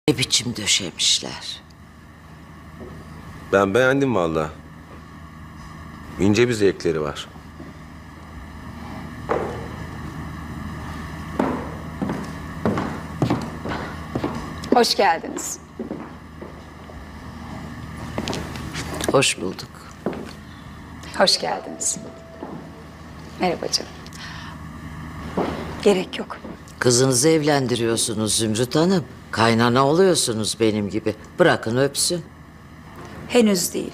Ne biçim döşemişler. Ben beğendim vallahi. İnce bir zevkleri var. Hoş geldiniz. Hoş bulduk. Hoş geldiniz. Merhaba canım. Gerek yok. Kızınızı evlendiriyorsunuz Zümrüt Hanım. Kaynana oluyorsunuz benim gibi. Bırakın öpsün. Henüz değil.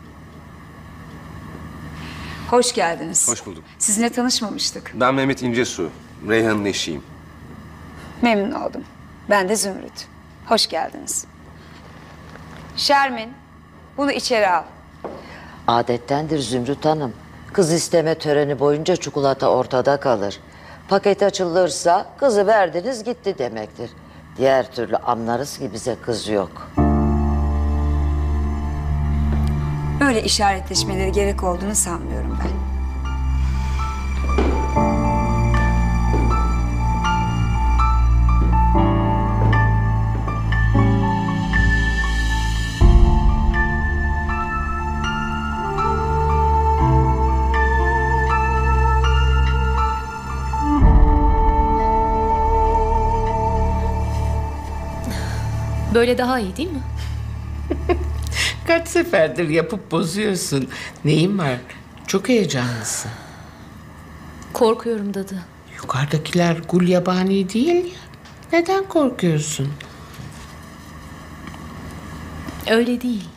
Hoş geldiniz. Hoş bulduk. Sizinle tanışmamıştık. Ben Mehmet İncesu. Reyhan'ın eşiyim. Memnun oldum. Ben de Zümrüt. Hoş geldiniz. Şermin, bunu içeri al. Adettendir Zümrüt Hanım. Kız isteme töreni boyunca çikolata ortada kalır. Paket açılırsa kızı verdiniz gitti demektir. Diğer türlü anlarız ki bize kız yok. Böyle işaretleşmeleri gerek olduğunu sanmıyorum ben. Böyle daha iyi değil mi? Kaç seferdir yapıp bozuyorsun. Neyin var? Çok heyecanlısın. Korkuyorum dadı. Yukarıdakiler gulyabani değil ya. Neden korkuyorsun? Öyle değil.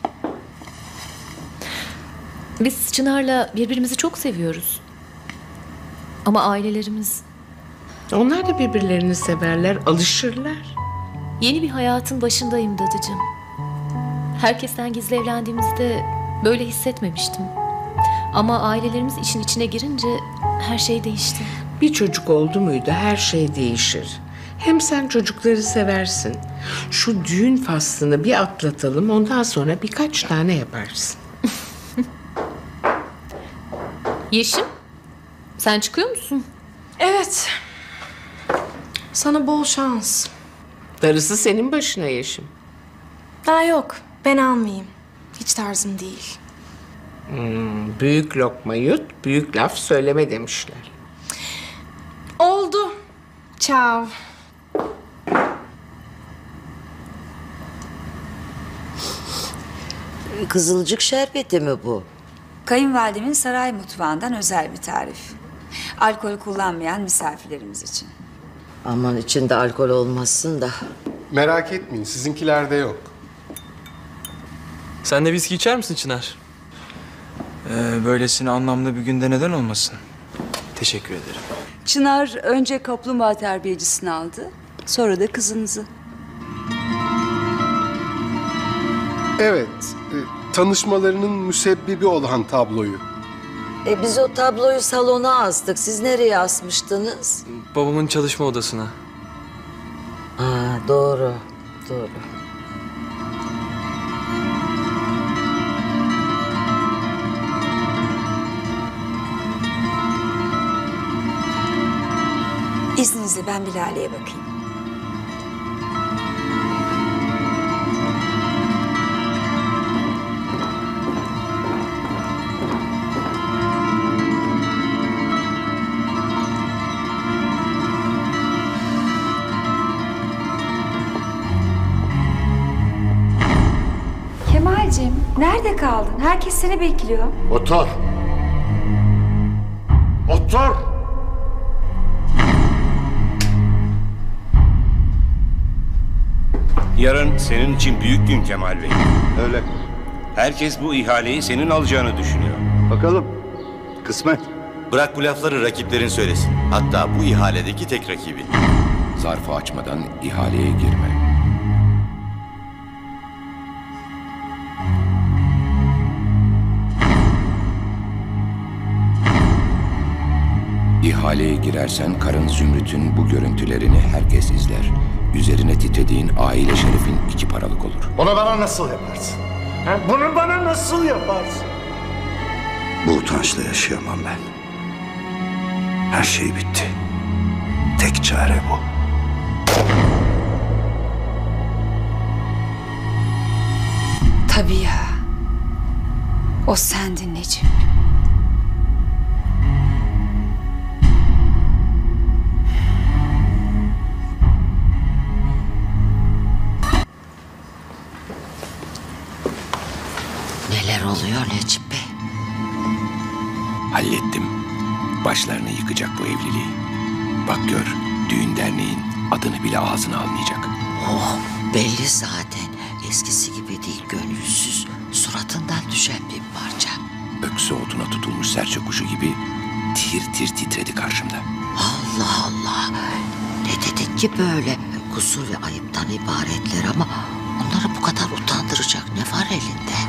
Biz Çınar'la birbirimizi çok seviyoruz. Ama ailelerimiz Onlar da birbirlerini severler, alışırlar. yeni bir hayatın başındayım dadıcığım. Herkesten gizli evlendiğimizde böyle hissetmemiştim. Ama ailelerimiz işin içine girince her şey değişti. Bir çocuk oldu muydu her şey değişir. Hem sen çocukları seversin. Şu düğün faslını bir atlatalım, ondan sonra birkaç tane yaparsın. Yeşim, sen çıkıyor musun? Evet. Sana bol şans. Darısı senin başına Yeşim. Daha yok. Ben almayayım. Hiç tarzım değil. Büyük lokma yut, büyük laf söyleme demişler. Oldu. Ciao. Kızılcık şerbeti mi bu? Kayınvalidemin saray mutfağından özel bir tarif. Alkol kullanmayan misafirlerimiz için. Aman içinde alkol olmasın da. Merak etmeyin, sizinkilerde yok. Sen de viski içer misin Çınar? Böylesine anlamlı bir günde neden olmasın? Teşekkür ederim. Çınar önce kaplumbağa terbiyecisini aldı, sonra da kızınızı. Evet, tanışmalarının müsebbibi olan tabloyu. Biz o tabloyu salona astık. Siz nereye asmıştınız? Babamın çalışma odasına. Doğru, doğru. İzninizle ben bir Lale'ye bakayım. Kemal'cim, nerede kaldın? Herkes seni bekliyor. Otur. Otur. Yarın senin için büyük gün Kemal Bey. Öyle. Herkes bu ihaleyi senin alacağını düşünüyor. Bakalım. Kısmet. Bırak bu lafları rakiplerin söylesin. Hatta bu ihaledeki tek rakibi. Zarfı açmadan ihaleye girme. İhaleye girersen karın Zümrüt'ün bu görüntülerini herkes izler. Üzerine titrediğin aile şerefin 2 paralık olur. Bunu bana nasıl yaparsın? Bunu bana nasıl yaparsın? Bu utançla yaşayamam ben. Her şey bitti. Tek çare bu. Tabii ya. O sendin Necip. Neler oluyor Necip Bey? Hallettim. Başlarını yıkacak bu evliliği. Bak gör, düğün derneğin adını bile ağzına almayacak. Oh, belli zaten. Eskisi gibi değil, gönülsüz. Suratından düşen bir parça. Öksü otuna tutulmuş serçe kuşu gibi tir tir titredi karşımda. Allah Allah. Ne dedin ki böyle? Kusur ve ayıptan ibaretler ama onları bu kadar utandıracak ne var elinde?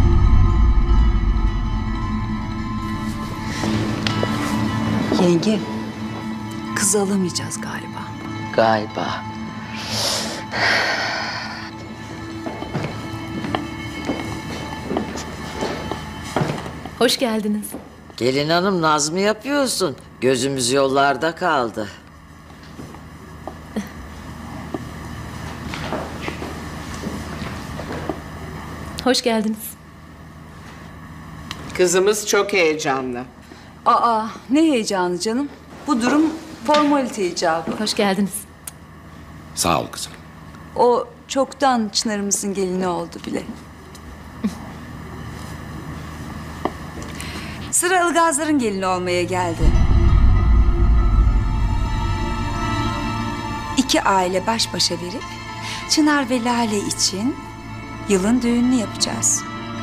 Yenge, kız alamayacağız galiba. Galiba. Hoş geldiniz. Gelin hanım, naz mı yapıyorsun? Gözümüz yollarda kaldı. Hoş geldiniz. Kızımız çok heyecanlı. Aa, ne heyecanı canım. Bu durum formalite icabı. Hoş geldiniz. Sağ ol kızım. O çoktan Çınar'ımızın gelini oldu bile. Sıra Ilgazların gelini olmaya geldi. İki aile baş başa verip Çınar ve Lale için yılın düğününü yapacağız.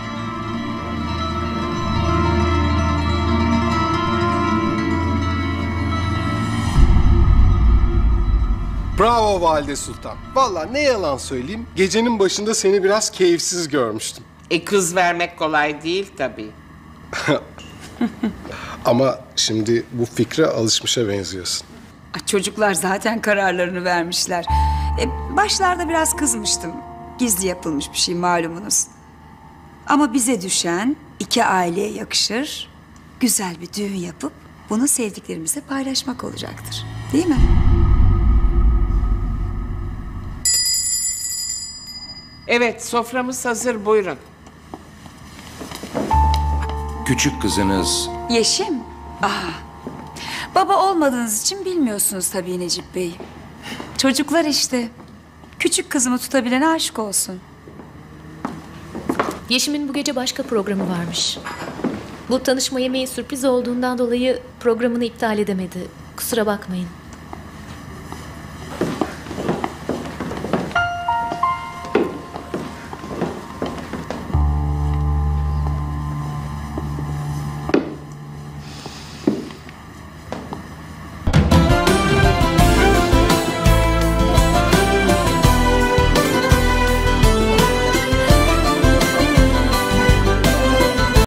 Bravo Valide Sultan. Vallahi ne yalan söyleyeyim, gecenin başında seni biraz keyifsiz görmüştüm. Kız vermek kolay değil tabii. Ama şimdi bu fikre alışmışa benziyorsun. Çocuklar zaten kararlarını vermişler. Başlarda biraz kızmıştım. Gizli yapılmış bir şey malumunuz. Ama bize düşen iki aileye yakışır, güzel bir düğün yapıp bunu sevdiklerimizle paylaşmak olacaktır. Değil mi? Evet, soframız hazır, buyurun. Küçük kızınız Yeşim. Baba olmadığınız için bilmiyorsunuz tabii Necip Bey. Çocuklar işte. Küçük kızımı tutabilen aşık olsun. Yeşim'in bu gece başka programı varmış. Bu tanışma yemeği sürpriz olduğundan dolayı programını iptal edemedi. Kusura bakmayın.